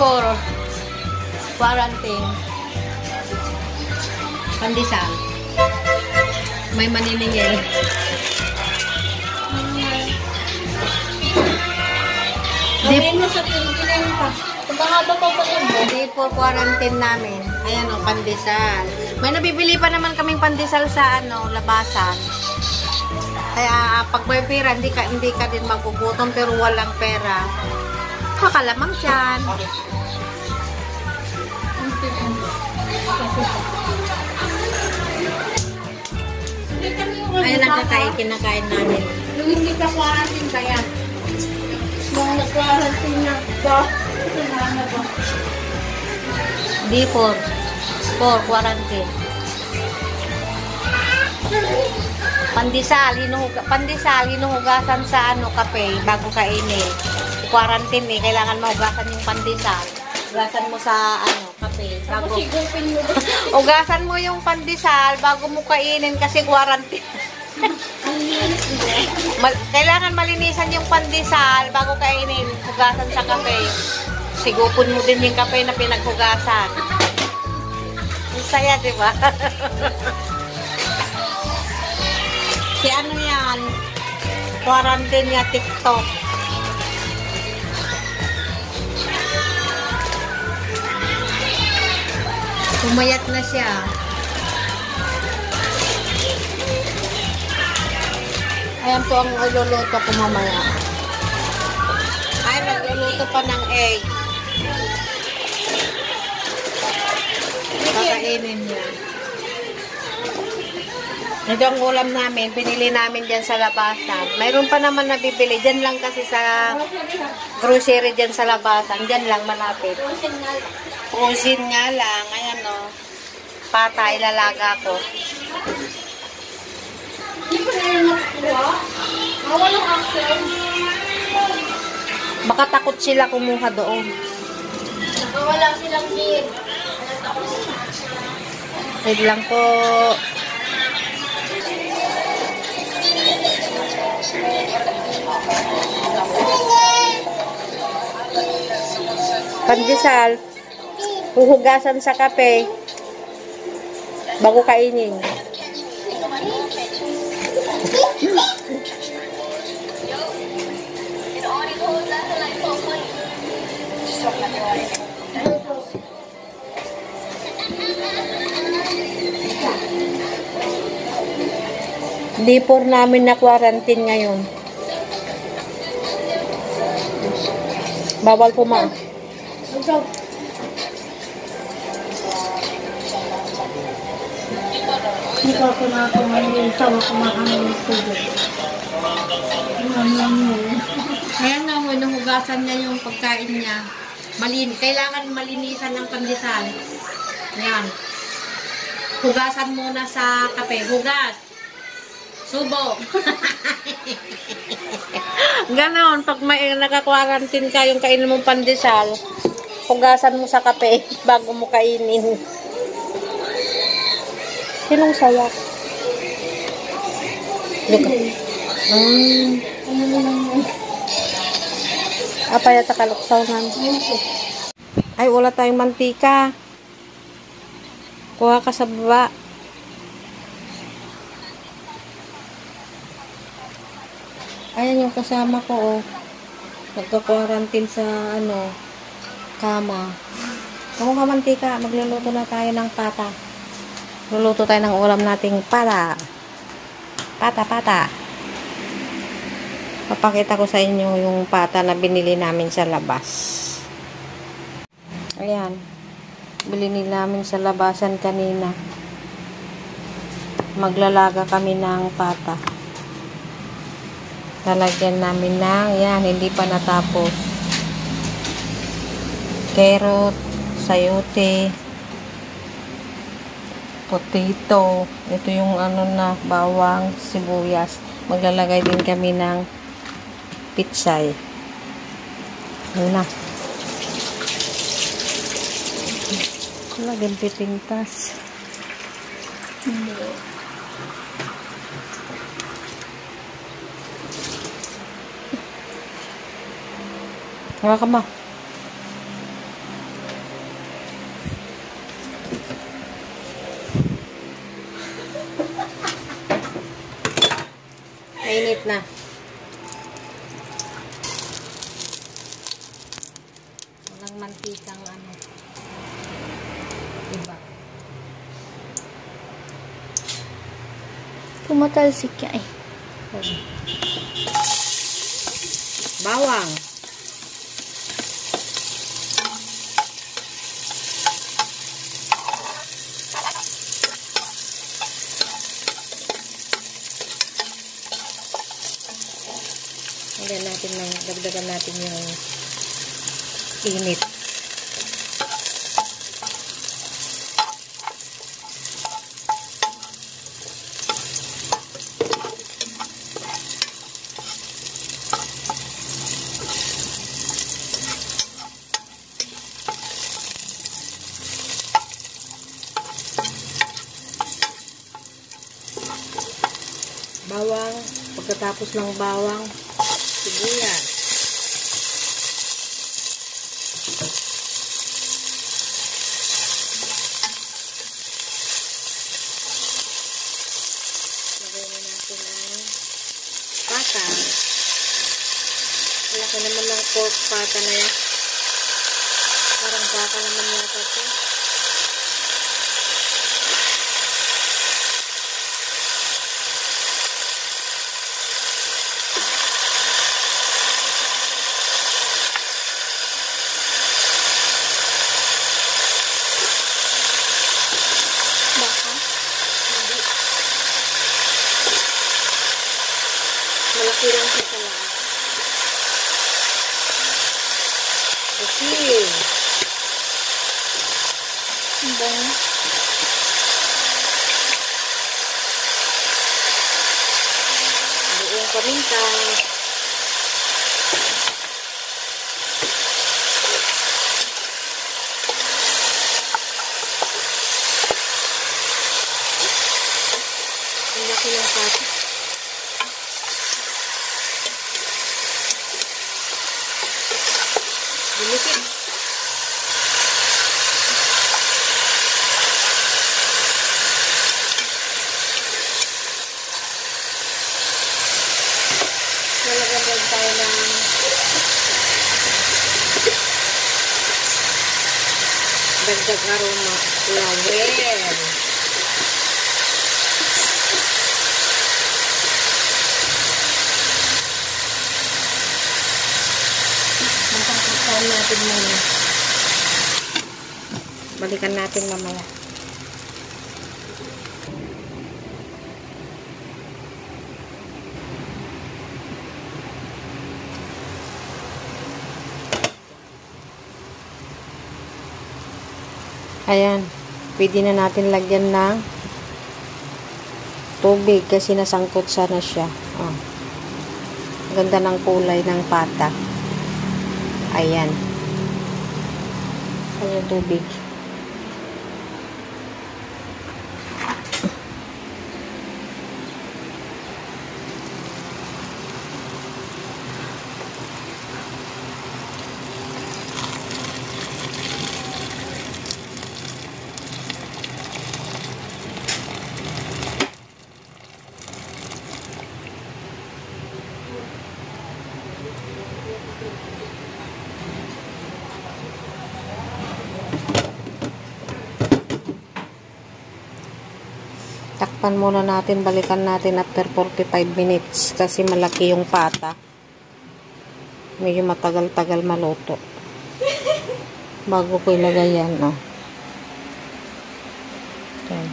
for quarantine. Pandesal. May maniningil. Di for quarantine namin. Ayan o, pandesal. May nabibili pa naman kaming pandesal sa labasan. Kaya pag may pera, hindi ka din magugutom pero walang pera. Kakalamang dyan. Ayun ang kinakain namin. Yung hindi ka quarantine kaya. Mga nag-quarantine na ba? Di for quarantine. Pandesal, hinuhugasan sa kape bago kainin. Quarantine kailangan mahugasan yung pandesal. Hugasan mo sa kape bago. Hugasan mo yung pandesal bago mo kainin kasi quarantine. Kailangan malinisan yung pandesal bago kainin. Hugasan sa kape. Sigupon mo din yung kape na pinaghugasan. Ang saya, di ba? Si yan? Quarantine niya TikTok. Pumayat na siya. Ayan po ang iluluto ko mamaya. Ay, nagluluto pa ng egg. Kakainin niya. Ito ang ulam namin. Pinili namin dyan sa labasan. Mayroon pa naman nabibili. Dyan lang kasi sa grocery dyan sa labasan. Dyan lang malapit. Kusin nga lang. Ayan o. Pata, ilalaga ko. Hindi pa na yung nakuha? Walang action. Baka takot sila kumuha doon. Wala silang need. Wait lang po. Pandesal. Huhugasan sa kape. Bago kainin. Di por namin na quarantine ngayon. Bawal pumain. Hindi ko kumakain sa kumakain ng tubig. Kaya nga mo, nahugasan niya yung pagkain niya. Kailangan malinisan ng pandesal. Ayan. Hugasan muna sa kape. Hugas. Subo. Ganon. Pag may naka-quarantine ka yung kainin mong pandesal, hugasan mo sa kape bago mo kainin. Sinong sayak? Luka. Apa yata kaluksaw man? Ay, wala tayong mantika. Kuha ka sa baba. Ayan yung kasama ko, oh. Nagka-quarantine sa, kama. Kung ka mantika, magluluto na tayo ng pata. Luluto tayo ng ulam nating pata. Pata. Papakita ko sa inyo yung pata na binili namin sa labas. Ayan. Binili namin sa labasan kanina. Maglalaga kami ng pata. Lalagyan namin ng, yan, hindi pa natapos. Carrot, sayote, potato. Ito yung bawang, sibuyas. Maglalagay din kami ng pitsay. Yun na. Lagyan pitintas. Hawakan mo. Mainit na. Walang mantikang ano. Iba. Tumatalsik ka eh. Bawang. Dagdagan natin yung init. Bawang, pagkatapos ng bawang, sibuyas. Lagyan na natin ang pata. Malaki naman ng pork pata na yan. Parang baka naman yata ito. Malaki lang siya sa lahat. Asin. Bang. Buong paminta. Ang laki ng pata. Dumikit. Nalagyan tayo ng dagdag aroma. Laurel. Natin muna. Balikan natin mamaya. Ayan. Pwede na natin lagyan ng tubig kasi nasangkot sana siya. Oh. Ganda ng kulay ng pata. Ayan. Ayan tubig. Takpan muna natin, balikan natin after 45 minutes kasi malaki yung pata. Medyo matagal-tagal maluto. Bago ko ilagay yan, no. Okay.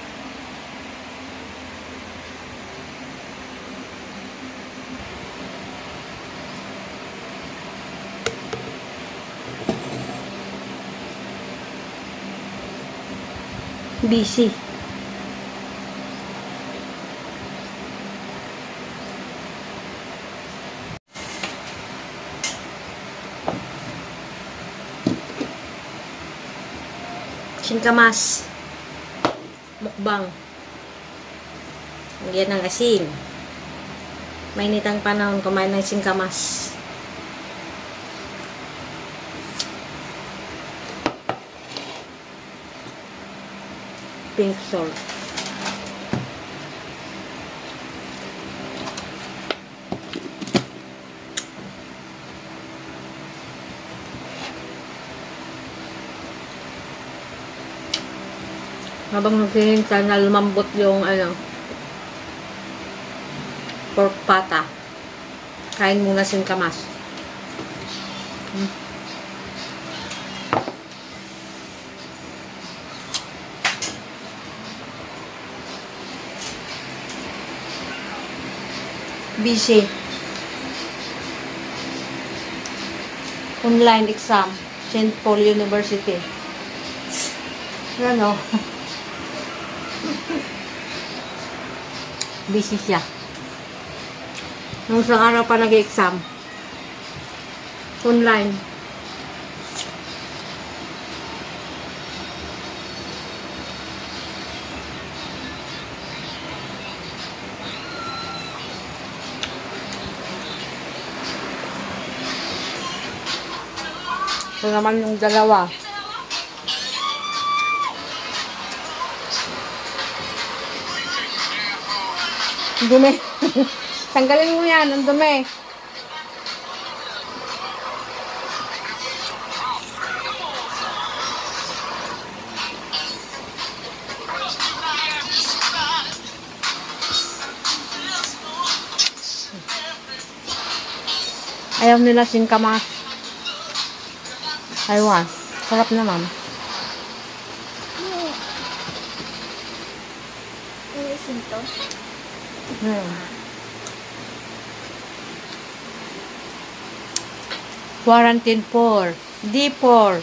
Busy. Singkamas. Mukbang. Lagyan ng asin. Mainit ang panahon, kumain ng singkamas. Pink salt. Habang naghihintay na lumambot yung pork pata. Kain muna singkamas. Busy. Online exam. St. Paul University. Ano? Busy siya. Nung isang araw pa nag-exam. Online. Ito naman yung dalawa. Dumi. Tanggalin mo yan, ang dumi. Ayaw nila singkamas. Aywan. Sarap naman. Isin to. Quarantine 4. D4.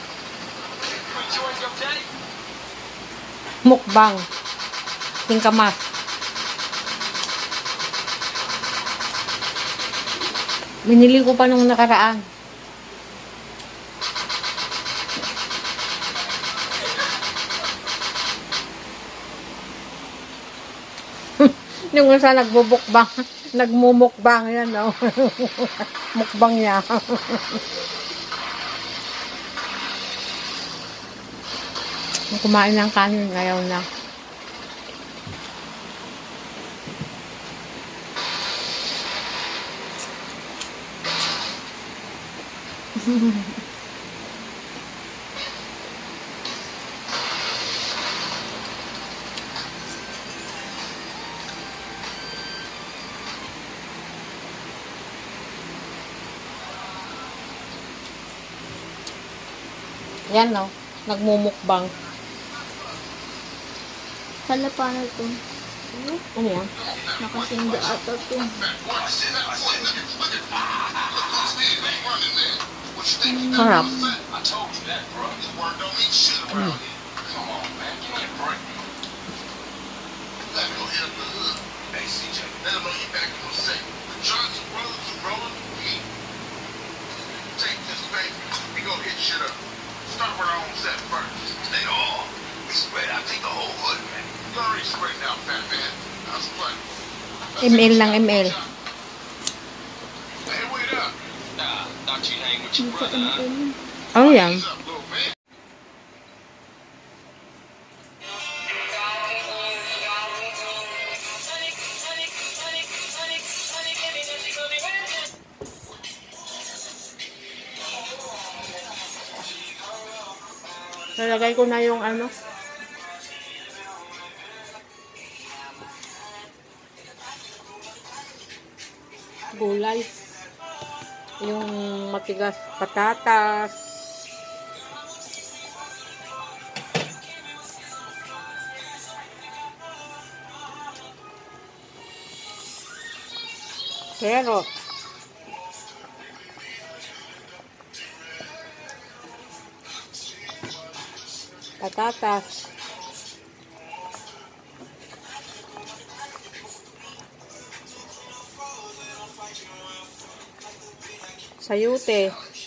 Mukbang. Singkamas. Binili ko pa nung nakaraan. Yung isa nagbubukbang, nagmumukbang yan, no? Mukbang niya. Kumain ng kanin, ayaw na. Yan, no? Nagmumukbang. Hala, paano to? Ano yan? Nakasinda ata to. Sarap. Start with our own set first. They all. We spread out, take the whole hood, man. You already spread out, fat man. How's the fun? ML lang, ML. Hey, wait up. Nah, thought you'd hang with your brother, huh? Ano yan? What's up, little man? Nalagay ko na yung gulay. Yung matigas patatas. Carrot. Patatas. Sayute.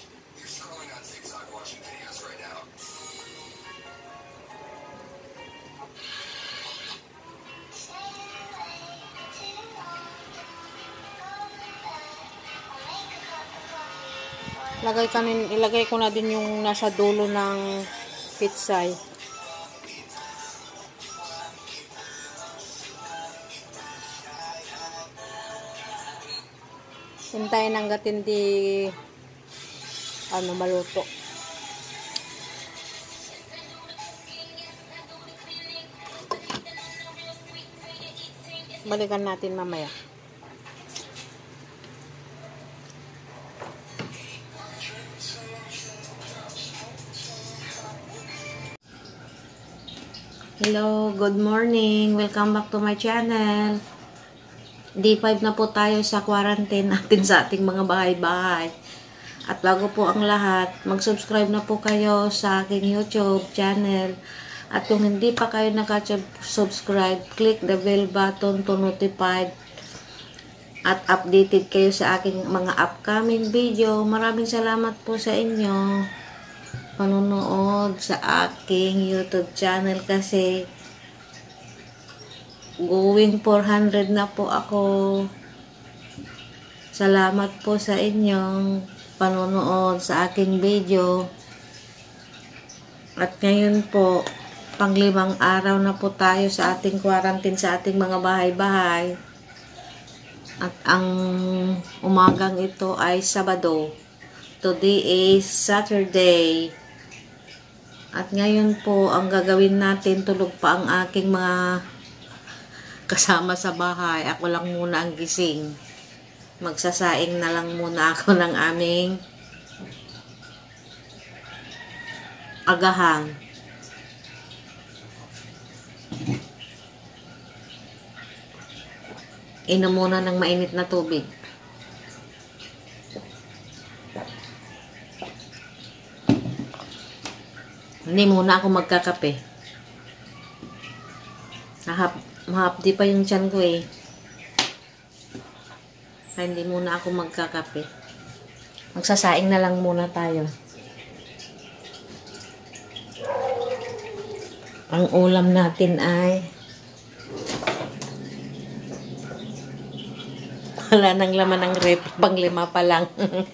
Ilagay ko na din yung nasa dulo ng pitsay. Hintayin hanggat hindi maluto. Balikan natin mamaya. Hello, good morning. Welcome back to my channel. Day 5 na po tayo sa quarantine natin sa ating mga bahay-bahay. At bago po ang lahat, mag-subscribe na po kayo sa aking YouTube channel. At kung hindi pa kayo naka-subscribe, click the bell button to notified at updated kayo sa aking mga upcoming video. Maraming salamat po sa inyo panonood sa aking YouTube channel kasi going 400 na po ako. Salamat po sa inyong panonood sa aking video. At ngayon po, pang-5 araw na po tayo sa ating quarantine sa ating mga bahay-bahay. At ang umagang ito ay Sabado. Today is Saturday. At ngayon po, ang gagawin natin, tulog pa ang aking mga kasama sa bahay. Ako lang muna ang gising. Magsasaing na lang muna ako ng aming agahan. Inom muna ng mainit na tubig. Hindi muna ako magkakape. Mahapdi pa yung tiyan ko eh. Kaya hindi muna ako magkakape. Magsasaing na lang muna tayo. Ang ulam natin ay wala nang laman ng rep. Pang-5 pa lang.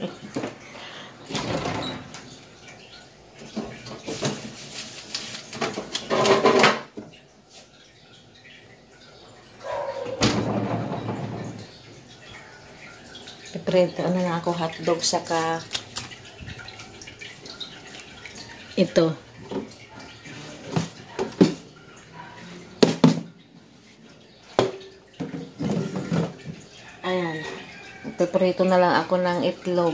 Pipreto na ako hotdog saka ito. Ayan. Pipreto na lang ako ng itlog.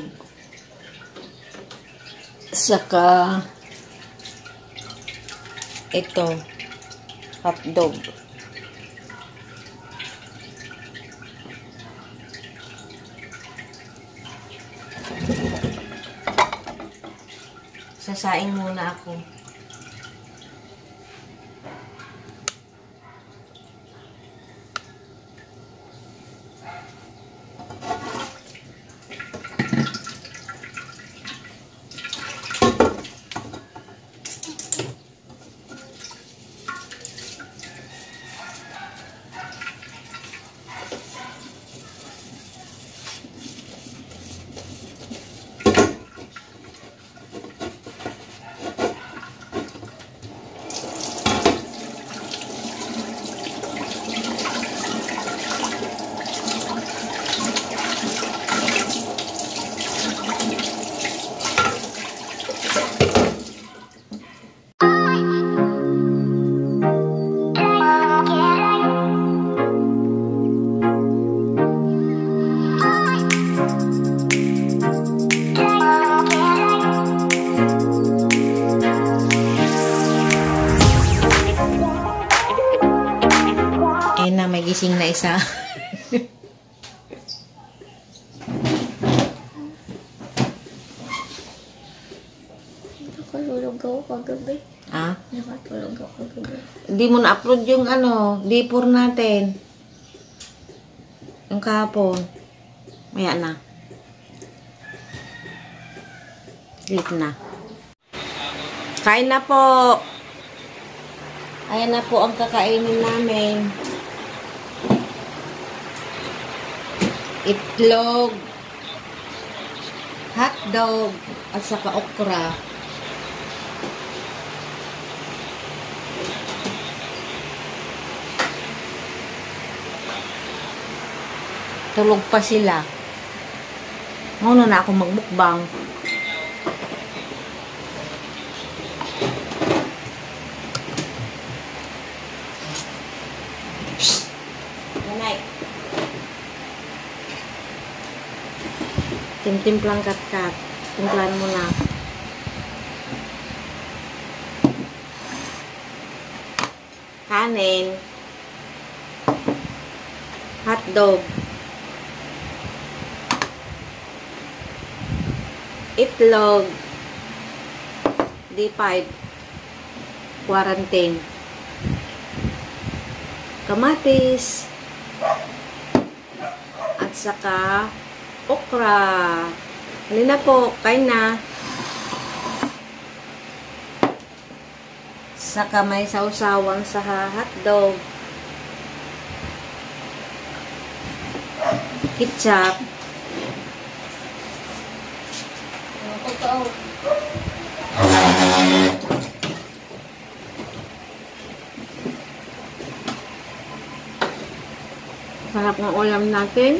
Saka ito. Hotdog. Sasaing muna ako. May gising na isa. Nakatulog ako kagabi. Ah? Nakatulog ako kagabi. Hindi mo na-upload yung D4 natin. Yung kahapon. Maya na. Late na. Kain na po. Ayan na po ang kakainin namin. Itlog, hotdog, at saka okra. Tulog pa sila. Muna na ako magbukbang. Psst! Nanay. Timtimplang kat-kat. Timplahan mo na. Kanin. Hotdog. Itlog. D5. Quarantine. Kamatis. At saka okra. Halina po, kain na. Saka may sausawan sa hotdog. Ketchup. Totoo. Sarap ng ulam natin.